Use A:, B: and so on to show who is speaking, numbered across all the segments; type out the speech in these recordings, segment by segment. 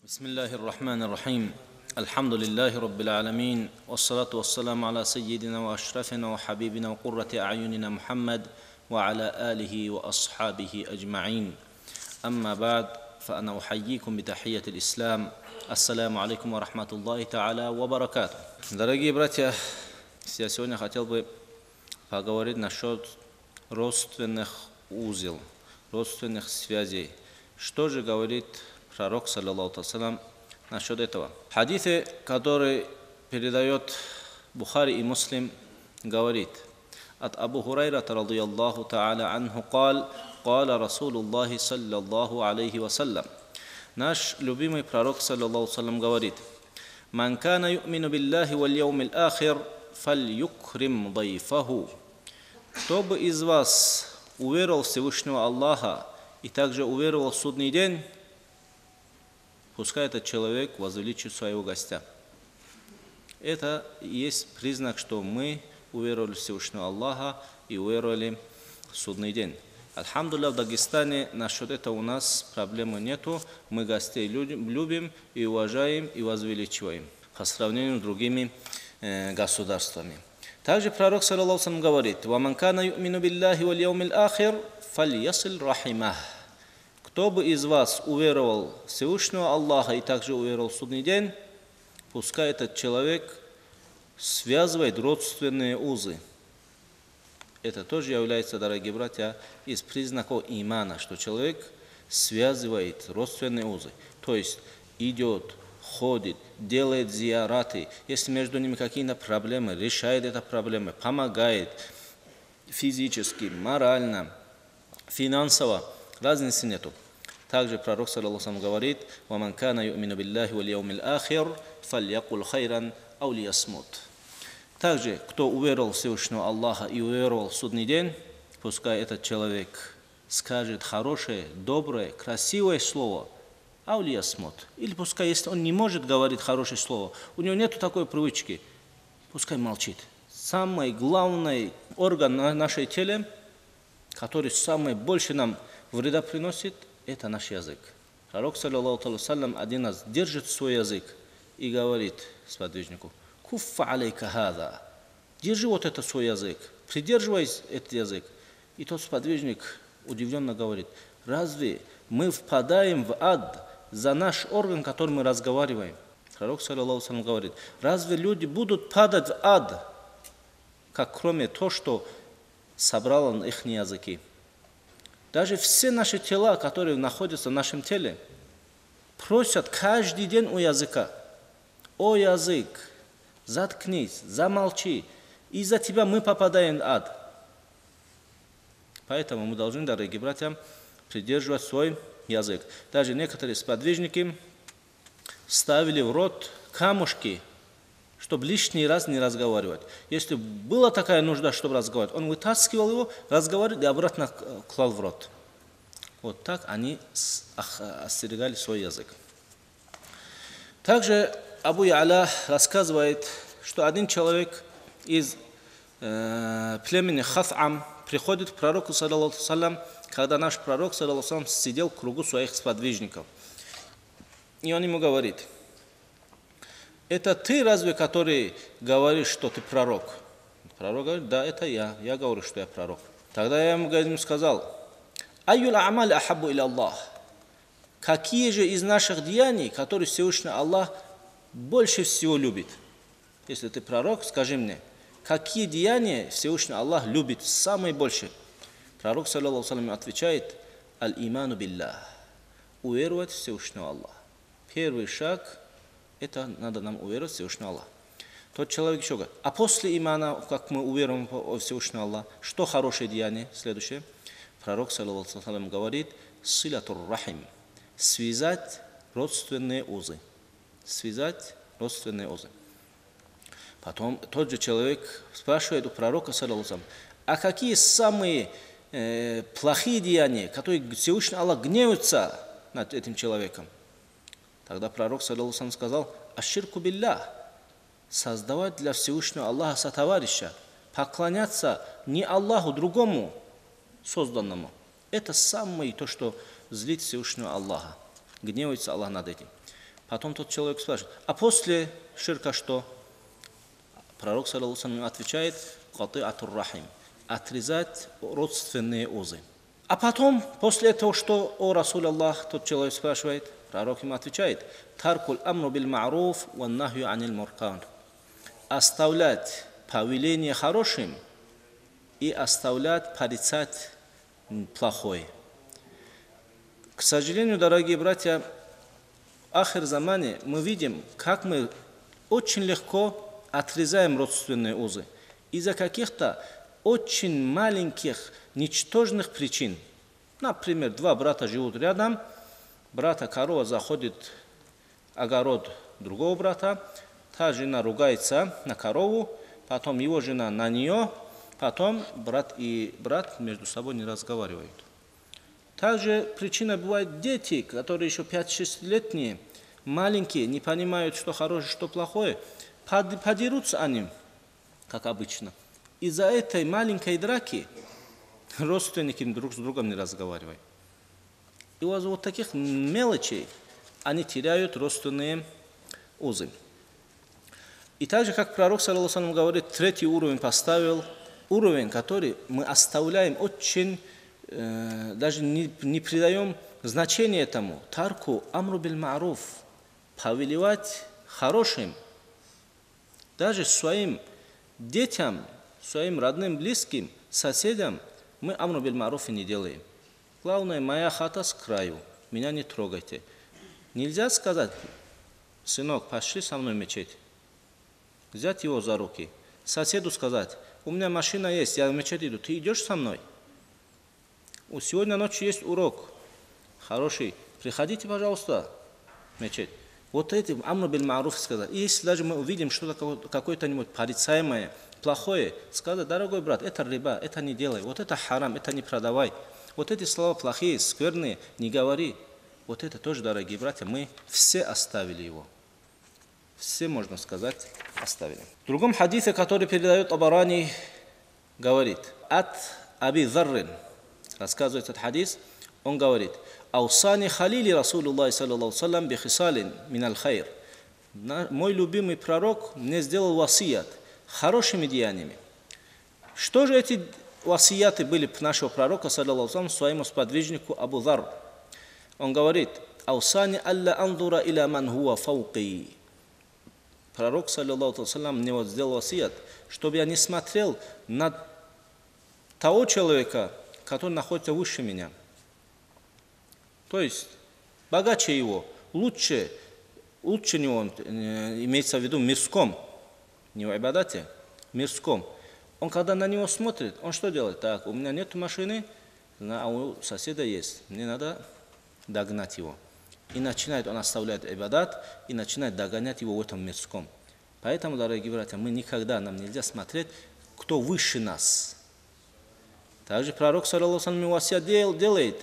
A: بسم الله الرحمن الرحيم الحمد لله رب العالمين والصلاة والسلام على سيدنا وأشرفنا وحبيبنا وقرة أعيننا محمد وعلى آله وأصحابه أجمعين أما بعد فأنا أحييكم بتحية الإسلام السلام عليكم ورحمة الله تعالى وبركاته. Дорогие братья, я сегодня хотел бы поговорить насчет родственных узел, родственных связей. Что же говорит пророк, саллаллаху алейхи насчет этого? Хадисы, который передает Бухари и Муслим, говорит от Абу Хурайрата радийаллаху та'аля анху قال رسول الله صلى الله عليه وسلم. Наш любимый пророк, саллаллаху алейхи говорит: «Ман кана ю'мину биллахи валь яумил ахир фальюкрим дайфаху». Кто бы из вас уверовал в Всевышнего Аллаха и также уверовал в судный день, пускай этот человек возвеличит своего гостя. Это и есть признак, что мы уверовали в Всевышнего Аллаха и уверовали в судный день. Альхамдулилlah, в Дагестане насчет этого у нас проблемы нету. Мы гостей любим и уважаем и возвеличиваем по сравнению с другими государствами. Также пророк, саллаллаху алейхи говорит: «Ваман кана ю'мину биллахи валь яумил ахир фальясил рахимах». Кто бы из вас уверовал в Всевышнего Аллаха и также уверовал в судный день, пускай этот человек связывает родственные узы. Это тоже является, дорогие братья, из признаков имана, что человек связывает родственные узы. То есть идет, ходит, делает зияраты, если между ними какие-то проблемы, решает эти проблемы, помогает физически, морально, финансово, разницы нету. Также пророк, саллаллаху алейхи говорит: «Ваман кана ю'мину биллахи валь яумил ахир фальякул хайран ау лиясмут». Также, кто уверовал в Всевышнего Аллаха и уверовал в судный день, пускай этот человек скажет хорошее, доброе, красивое слово, ау лиясмут. Или пускай, если он не может говорить хорошее слово, у него нет такой привычки, пускай молчит. Самый главный орган на нашей теле, который самое больше нам вреда приносит, это наш язык. Пророк, саллаллаху алейхи один раз держит свой язык и говорит сподвижнику: «Куффа алейка хаза». Держи вот это свой язык, придерживайся этот язык. И тот сподвижник удивленно говорит: разве мы впадаем в ад за наш орган, который мы разговариваем? Пророк, саллаллаху алейхи говорит: разве люди будут падать в ад, как кроме того, что собрало на их языки? Даже все наши тела, которые находятся в нашем теле, просят каждый день у языка: «О язык, заткнись, замолчи, из-за тебя мы попадаем в ад». Поэтому мы должны, дорогие братья, придерживать свой язык. Даже некоторые сподвижники ставили в рот камушки, чтобы лишний раз не разговаривать. Если была такая нужда, чтобы разговаривать, он вытаскивал его, разговаривал и обратно клал в рот. Вот так они остерегали свой язык. Также Абу Я'ля рассказывает, что один человек из племени Хас'ам приходит к пророку, саллаллаху алейхи, когда наш пророк, саллаллаху алейхи, сидел в кругу своих сподвижников. И он ему говорит: «Это ты разве, который говоришь, что ты пророк?» Пророк говорит: «Да, это я говорю, что я пророк». Тогда я ему сказал: «Айюл амаль ахабу иля Аллах». Какие же из наших деяний, которые Всевышний Аллах больше всего любит? Если ты пророк, скажи мне, какие деяния Всевышний Аллах любит самые больше? Пророк, саллаллаху алейхи, отвечает: «Аль-иману биллах». Уверовать в Всевышнего Аллаха. Первый шаг – это надо нам уверовать в Всевышнего Аллаха. Тот человек еще говорит: а после имана, как мы уверуем в Всевышнего Аллаха, что хорошее деяние? Следующее. Пророк, саллаллаху алейхи, говорит: «Силатур рахим». Связать родственные узы. Связать родственные узы. Потом тот же человек спрашивает у пророка, саллаллаху алейхи, а какие самые плохие деяния, которые Всевышний Аллах гневается над этим человеком? Тогда пророк, саллаллаху алейхи, сказал: «Аширку биллах». Создавать для Всевышнего Аллаха сотоварища, поклоняться не Аллаху, другому созданному. Это самое то, что злит Всевышнего Аллаха. Гневается Аллах над этим. Потом тот человек спрашивает, а после ширка что? Пророк, саллаллаху алейхи, отвечает, кати'атур рахим, отрезать родственные узы. А потом, после этого, что, о Расул Аллах, тот человек спрашивает, пророк ему отвечает, таркуль амру бил ма'руф ван нахью анил муркан. Оставлять повеление хорошим и оставлять порицать плохое. К сожалению, дорогие братья, в ахир замане мы видим, как мы очень легко отрезаем родственные узы из-за каких-то очень маленьких, ничтожных причин. Например, два брата живут рядом, брата корова заходит в огород другого брата, та жена ругается на корову, потом его жена на нее, потом брат и брат между собой не разговаривают. Также причина бывает дети, которые еще 5-6-летние, маленькие, не понимают, что хорошее, что плохое, подерутся они, как обычно. Из-за этой маленькой драки родственники друг с другом не разговаривают. И вот таких мелочей они теряют родственные узы. И так же, как пророк, саллаллаху алейхи ва саллям, говорит, третий уровень поставил, уровень, который мы оставляем очень, даже не придаем значения этому. Тарку амру бил ма'руф, повелевать хорошим, даже своим детям, своим родным, близким, соседям мы амру бил ма'руф не делаем. Главное, моя хата с краю, меня не трогайте. Нельзя сказать, сынок, пошли со мной в мечеть. Взять его за руки. Соседу сказать, у меня машина есть, я в мечеть иду, ты идешь со мной? Сегодня ночью есть урок хороший, приходите, пожалуйста, в мечеть. Вот этим амру бил ма'руф сказать. И если даже мы увидим что-то какое-то порицаемое, плохое, сказать, дорогой брат, это риба, это не делай, вот это харам, это не продавай. Вот эти слова плохие, скверные, не говори. Вот это тоже, дорогие братья, мы все оставили его. Все, можно сказать, оставили. В другом хадисе, который передает Табарани, говорит, от Аби Заррин, рассказывает этот хадис, он говорит, «Аусани халили Расулуллах саллаллаху алейхи ва саллям бихисалин миналь хайр». Мой любимый пророк мне сделал васият хорошими деяниями. Что же эти васияты были нашего пророка, саллаллаху алейхи ва саллям, своему сподвижнику Абу Зар? Он говорит, «Аусани алла андура иля ман хуа фауки». Пророк, саллаллаху алейхи ва саллям, мне вот сделал васият, чтобы я не смотрел на того человека, который находится выше меня. То есть, богаче его, лучше него, имеется в виду мирском, не в ибадате, мирском. Он когда на него смотрит, он что делает? Так, у меня нет машины, а у соседа есть, мне надо догнать его. И начинает он оставлять ибадат, и начинает догонять его в этом мирском. Поэтому, дорогие братья, нам нельзя смотреть, кто выше нас. Также пророк, саллаллаху алейхи ва саллям, делает,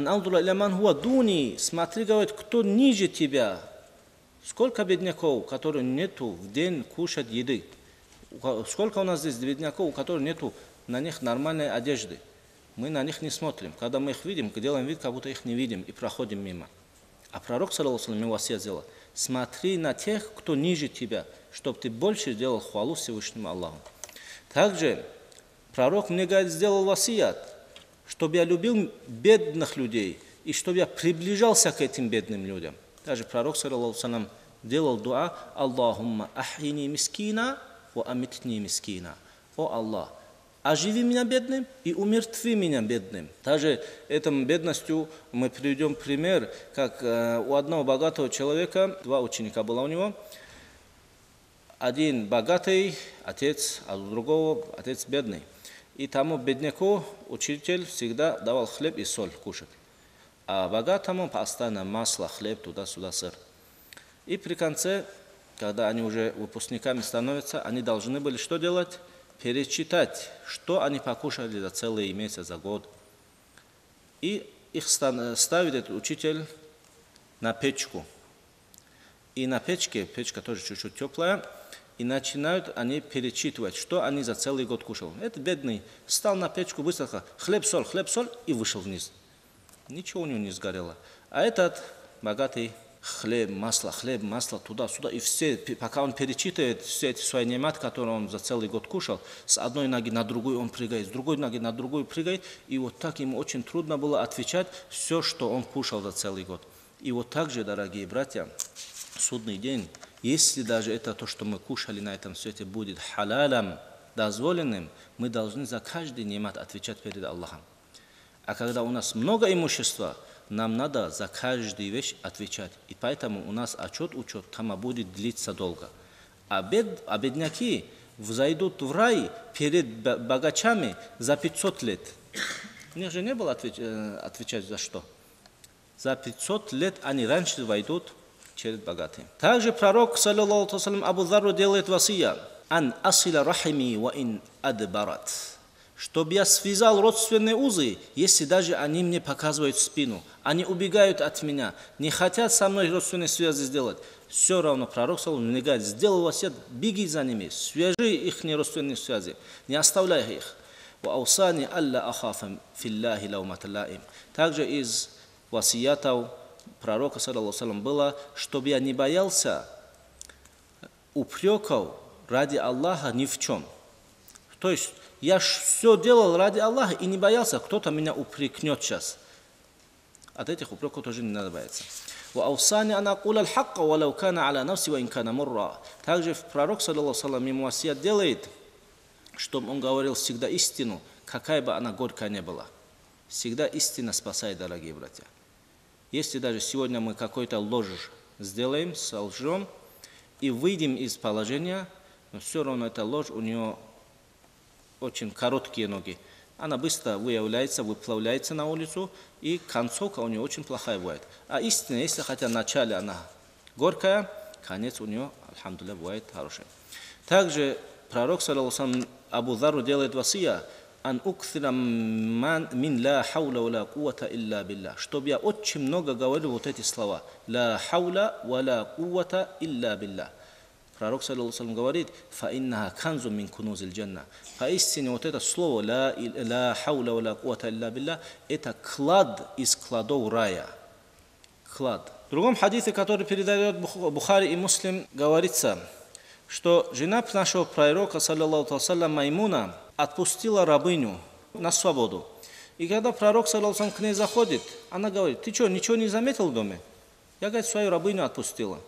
A: смотри, говорит, кто ниже тебя. Сколько бедняков, которые нету в день кушать еды. Сколько у нас здесь бедняков, у которых нету на них нормальной одежды. Мы на них не смотрим. Когда мы их видим, делаем вид, как будто их не видим, и проходим мимо. А пророк, саллаллаху алейхи ва саллям, сделал, смотри на тех, кто ниже тебя, чтобы ты больше делал хвалу Всевышнему Аллаху. Также пророк мне, говорит, сделал васият, чтобы я любил бедных людей и чтобы я приближался к этим бедным людям. Даже пророк, саллаллаху алейхи ва саллям, делал дуа, Аллахумма ахини мискина ва амитни мискина. О Аллах, оживи меня бедным и умертви меня бедным. Даже этому бедностью мы приведем пример, как у одного богатого человека, два ученика было у него, один богатый отец, а у другого отец бедный. И тому бедняку учитель всегда давал хлеб и соль кушать. А богатому постоянно масло, хлеб, туда-сюда сыр. И при конце, когда они уже выпускниками становятся, они должны были что делать? Перечитать, что они покушали за целый месяц, за год. И их ставит этот учитель на печку. И на печке, печка тоже чуть-чуть теплая, и начинают они перечитывать, что они за целый год кушали. Этот бедный встал на печку, быстро хлеб, соль, и вышел вниз. Ничего у него не сгорело. А этот богатый хлеб, масло, туда-сюда. И все, пока он перечитывает все эти свои нематы, которые он за целый год кушал, с одной ноги на другую он прыгает, с другой ноги на другую прыгает. И вот так ему очень трудно было отвечать все, что он кушал за целый год. И вот так же, дорогие братья, судный день, если даже это то, что мы кушали на этом свете, будет халалом, дозволенным, мы должны за каждый немат отвечать перед Аллахом. А когда у нас много имущества, нам надо за каждую вещь отвечать. И поэтому у нас учет там будет длиться долго. А бедняки взойдут в рай перед богачами за 500 лет. У них же не было отвечать за что. За 500 лет они раньше войдут через богатых. Также пророк, саллаллаху алейхи ва саллям, Абу Зарру делает васия. Ан асиля рахими ва ин адбарат. Чтобы я связал родственные узы, если даже они мне показывают спину. Они убегают от меня, не хотят со мной родственные связи сделать. Все равно пророк, саллаллаху алейхи ва саллям, не говорит, сделай васият, беги за ними, свяжи их родственные связи, не оставляй их. Ва аусани алла ахафам филлахи лаумат лаим. Также из васиятов пророка, саллаллаху алейхи ва саллям, было, чтобы я не боялся упреков ради Аллаха ни в чем. То есть я все делал ради Аллаха и не боялся, кто-то меня упрекнет сейчас. От этих упреков тоже не надо бояться. Также пророк, саллаллаху алейхи ва саллям, ему васият делает, чтобы он говорил всегда истину, какая бы она горькая не была. Всегда истина спасает, дорогие братья. Если даже сегодня мы какой-то ложь сделаем, солжем и выйдем из положения, но все равно эта ложь, у нее очень короткие ноги. Она быстро выплавляется на улицу, и концовка у нее очень плохая бывает. А истина, если хотя в начале она горькая, конец у нее, альхамдулилля, бывает хороший. Также пророк, саллаллаху алейхи ва саллям, Абу Зарру делает васия, ан уксира мин ла хаула ва ла куввата илля билля. Чтобы я очень много говорил вот эти слова. Ла хаула ва ла куввата илля билля. Пророк, саллаллаху алейхи ва саллям, говорит, фаиннаха канзу мин кунузил джанна. Поистине вот это слово ла хаула ва ла куввата илля билля, это клад из кладов рая. Клад. В другом хадисе, который передает Бухари и Муслим, говорится, что жена нашего пророка, саллаллаху алейхи ва саллям, Маймуна, отпустила рабыню на свободу. И когда пророк, саллаллаху алейхи ва саллям, к ней заходит, она говорит, ты что, ничего не заметил в доме? Я, говорит, свою рабыню отпустила.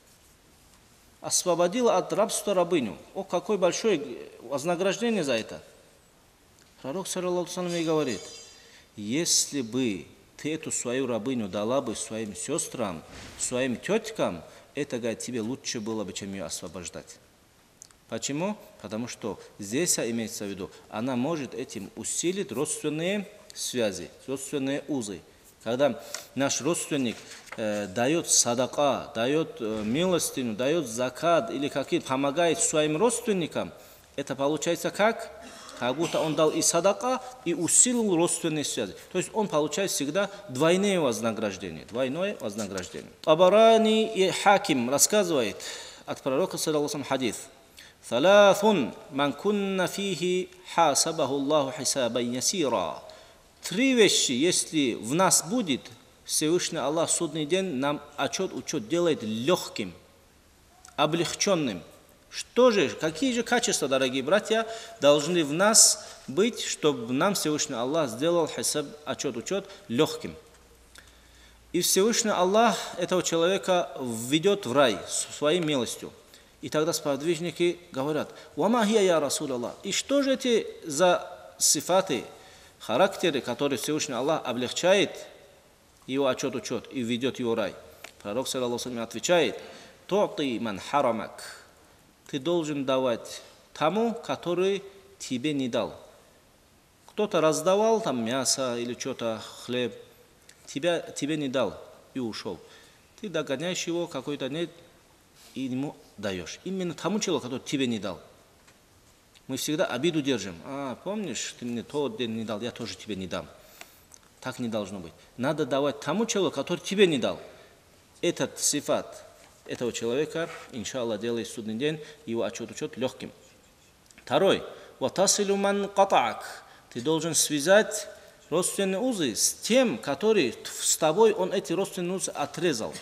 A: Освободила от рабства рабыню. О, какое большое вознаграждение за это. Пророк, саллаллаху алейхи ва саллям, ей говорит, если бы ты эту свою рабыню дала бы своим сестрам, своим теткам, это, говорит, тебе лучше было бы, чем ее освобождать. Почему? Потому что здесь имеется в виду, она может этим усилить родственные связи, родственные узы. Когда наш родственник дает садака, дает милостыню, дает закат или какие-то помогает своим родственникам, это получается как? Как будто он дал и садака, и усилил родственные связи. То есть он получает всегда двойное вознаграждение. Двойное вознаграждение. Табарани и Хаким рассказывает от пророка, саллаллаху алейхи ва саллям, хадис. «Салафун ман кунна фихи хасабаху Аллаху хисабан ясира». Три вещи, если в нас будет, Всевышний Аллах в судный день нам учет делает легким, облегченным. Что же, какие же качества, дорогие братья, должны в нас быть, чтобы нам Всевышний Аллах сделал хисаб, учет легким? И Всевышний Аллах этого человека введет в рай своей милостью. И тогда сподвижники говорят, «Вама хия я Расул Аллах». И что же эти за сифаты, характеры, которые Всевышний Аллах облегчает его учет и введет его в рай? Пророк, саллаллаху алейхи ва саллям, отвечает, «Ту'ти ман харамак». Ты должен давать тому, который тебе не дал. Кто-то раздавал там мясо или что-то, хлеб, тебе не дал и ушел. Ты догоняешь его, какой-то нет, и ему даешь. Именно тому человеку, который тебе не дал. Мы всегда обиду держим. Помнишь, ты мне тот день не дал, я тоже тебе не дам. Так не должно быть. Надо давать тому человеку, который тебе не дал. Этот сифат этого человека, иншаллах, делает судный день, его учет легким. Второй. «Ватасилу ман катаак». Ты должен связать родственные узы с тем, который с тобой, он эти родственные узы отрезал.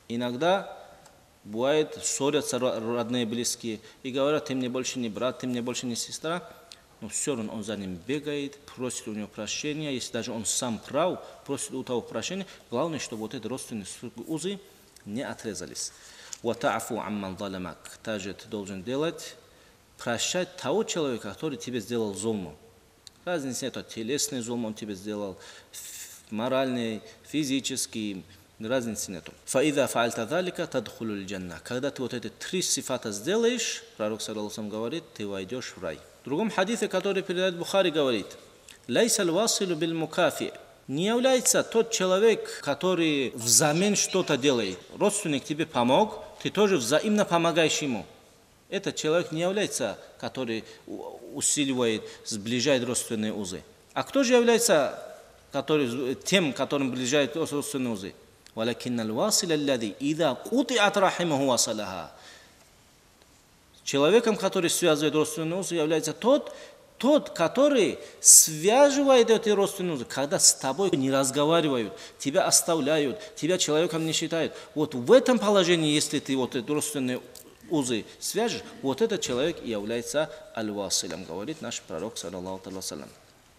A: Иногда бывает, ссорятся родные, близкие, и говорят, ты мне больше не брат, ты мне больше не сестра. Но все равно он за ним бегает, просит у него прощения, если даже он сам прав, просит у того прощения. Главное, чтобы вот эти родственные узы не отрезались. وَتَعْفُوا عَمَّنْ ظَلَمَكَ. Также ты должен делать, прощать того человека, который тебе сделал зулму. Разницы нет, телесный зулм он тебе сделал, моральный, физический, разницы нету. فَإِذَا فَعَلْتَ ذَلِكَ تَدْخُلُ الْجَنَّةِ. Когда ты вот эти 3 сифата сделаешь, пророк саллаллаху говорит, ты войдешь в рай. В другом хадисе, который передает Бухари, говорит, «Лайса аль-василу биль-мукафи». Не является тот человек, который взамен что-то делает. Родственник тебе помог, ты тоже взаимно помогаешь ему. Этот человек не является, который усиливает, сближает родственные узы. А кто же является тем, которым сближает родственные узы? وَلَكِنَّ الْوَاصِلَ الَّذِي إِذَا قُطِعَتْ رَحِمَهُ وَصَلَهَا. Человеком, который связывает родственные узы, является тот, который связывает эти родственные узы, когда с тобой не разговаривают, тебя оставляют, тебя человеком не считают. Вот в этом положении, если ты вот эти родственные узы свяжешь, вот этот человек и является аль-василом, говорит наш пророк, саллаллаху алейхи ва саллям.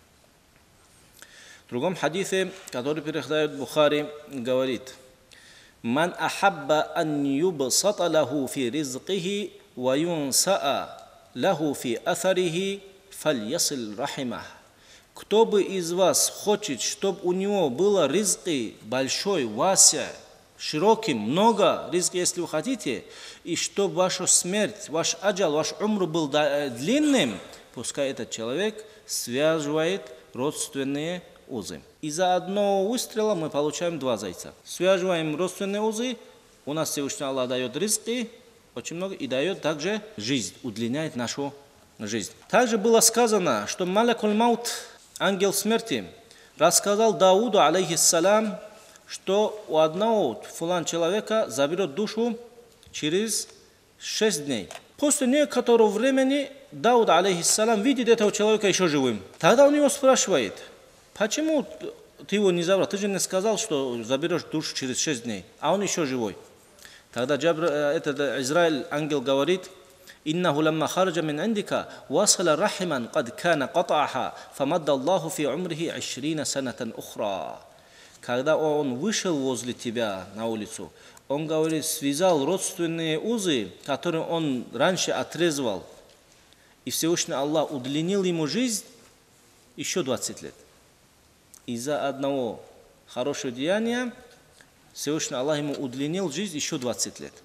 A: В другом хадисе, который передает Бухари, говорит, «Ман ахабба ан юбсата лаху фи ризкихи ва юнсаа лаху фи атарихи фальясил рахимах». Кто бы из вас хочет, чтобы у него было ризки большой, вася, широкий, много ризки, если вы хотите, и чтобы ваша смерть, ваш аджал, ваш умр был длинным, пускай этот человек связывает родственные узы. Из-за одного выстрела мы получаем 2 зайца. Связываем родственные узы, у нас Всевышний Аллах дает ризки, очень много, и дает также жизнь, удлиняет нашу жизнь. Также было сказано, что Малакуль Маут, ангел смерти, рассказал Дауду, алейхиссалям, что у одного человека заберет душу через 6 дней. После некоторого времени Дауд, алейхиссалям, видит этого человека еще живым. Тогда он его спрашивает, почему ты его не забрал? Ты же не сказал, что заберешь душу через 6 дней, а он еще живой. Тогда этот Израиль, ангел, говорит, «Иннаху ламма хараджа мин индика, васала рахиман, кад кана катаха, фамадда Аллаху фи умрихи 20 санатан ухра». Когда он вышел возле тебя на улицу, он, говорит, связал родственные узы, которые он раньше отрезал, и Всевышний Аллах удлинил ему жизнь еще 20 лет. Из-за одного хорошего деяния Всевышний Аллах ему удлинил жизнь еще 20 лет.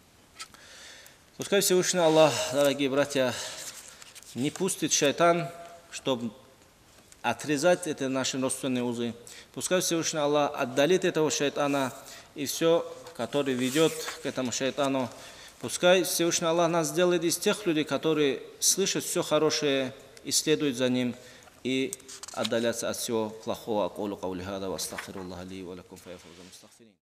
A: Пускай Всевышний Аллах, дорогие братья, не пустит шайтан, чтобы отрезать эти наши родственные узы. Пускай Всевышний Аллах отдалит этого шайтана и все, который ведет к этому шайтану. Пускай Всевышний Аллах нас сделает из тех людей, которые слышат все хорошее и следуют за ним, и отдаляться от всего плохого.